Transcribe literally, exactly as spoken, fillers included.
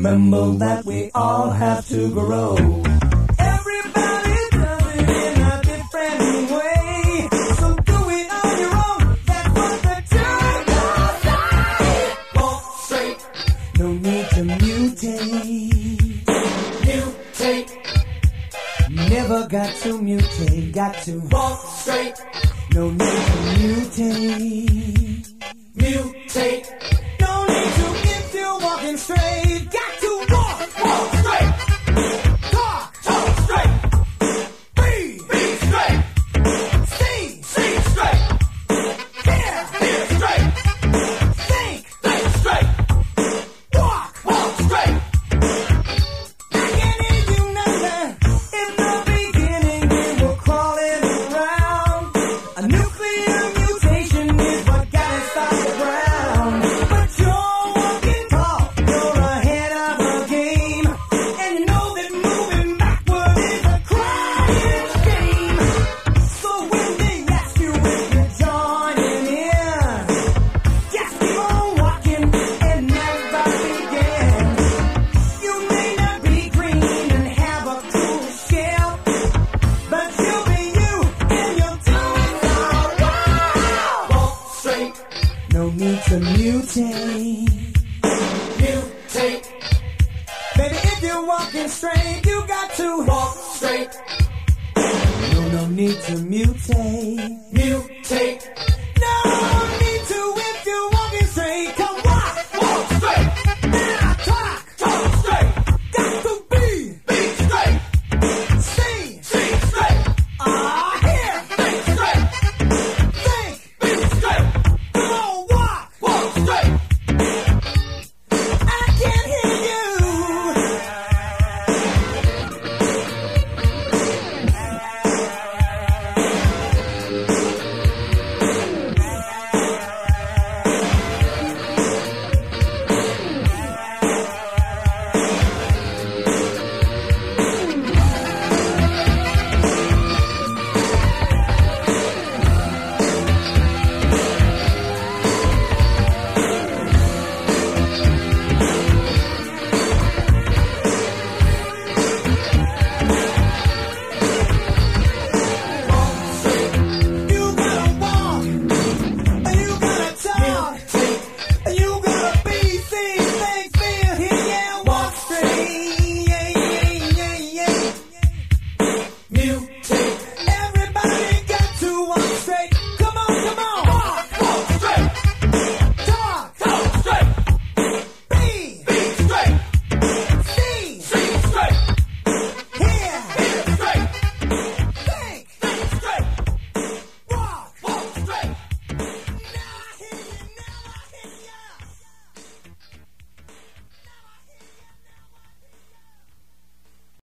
Remember that we all have to grow. Everybody does it in a different way, so do it on your own. That's what the truth say. Walk straight, no need to mutate. Mutate, never got to mutate. Got to walk straight, no need to mutate. Mutate, no need to if you're walking straight. Got to walk, walk straight. Talk, talk straight. Be, be straight. See, see straight. Hear, hear straight. Think, think straight. Walk, walk straight. I can't hear you none. In the beginning we were crawling around. A nuclear mutation is what got us off the ground. But you're walking tall, you're ahead of the game, and you know that moving backward is a crying shame. So when they ask you if you're joining in, just keep on walking and never begin. You may not be green and have a cool shell, but you'll be you and you'll do it all right. Walk straight, no need to mutate. Mutate, baby, if you're walking straight, you got to walk straight. No, no need to mutate. Mutate.